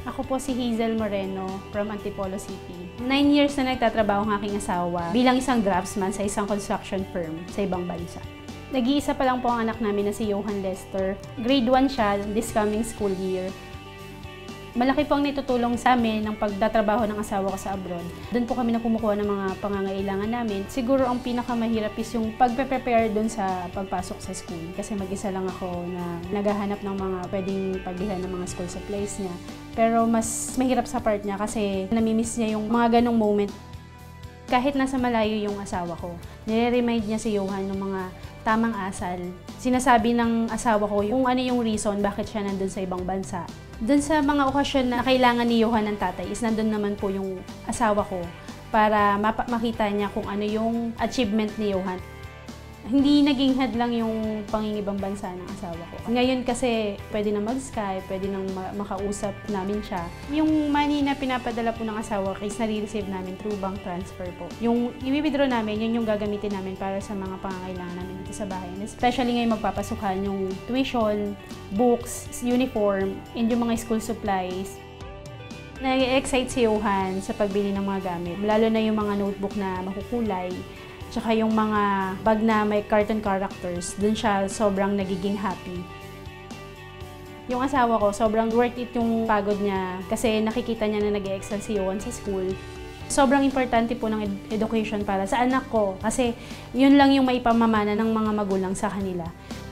Ako po si Hazel Moreno from Antipolo City. 9 years na nagtatrabaho ang aking asawa bilang isang draftsman sa isang construction firm sa ibang bansa. Nag-iisa pa lang po ang anak namin na si Johan Lester. Grade 1 siya this coming school year. Malaki po ang nitutulong sa amin ng pagtatrabaho ng asawa ko sa abroad. Doon po kami na kumukuha ng mga pangangailangan namin. Siguro ang pinakamahirap is yung pagpe-prepare doon sa pagpasok sa school. Kasi mag-isa lang ako na naghahanap ng mga pwedeng pagbilhan ng mga school supplies niya. Pero mas mahirap sa part niya kasi namimiss niya yung mga ganong moment. Kahit nasa malayo yung asawa ko, nire-remind niya si Johan ng mga tamang asal. Sinasabi ng asawa ko kung ano yung reason bakit siya nandun sa ibang bansa. Doon sa mga okasyon na kailangan ni Johan ng tatay is nandun naman po yung asawa ko para makita niya kung ano yung achievement ni Johan. Hindi naging hadlang yung pangingibang bansa ng asawa ko. Ngayon kasi pwede na mag-Skype, pwede nang makausap namin siya. Yung money na pinapadala po ng asawa ko is nare-receive namin through bank transfer po. Yung i-withdraw namin, yun yung gagamitin namin para sa mga pangangailangan namin dito sa bahay. And especially ngayon magpapasukan yung tuition, books, uniform, and yung mga school supplies. Nag-excite si Johan sa pagbili ng mga gamit, lalo na yung mga notebook na makukulay. Tsaka yung mga bag na may cartoon characters, dun siya sobrang nagiging happy. Yung asawa ko, sobrang worth it yung pagod niya kasi nakikita niya na nag-e-excel si Johan sa school. Sobrang importante po ng education para sa anak ko kasi yun lang yung maipamamana ng mga magulang sa kanila.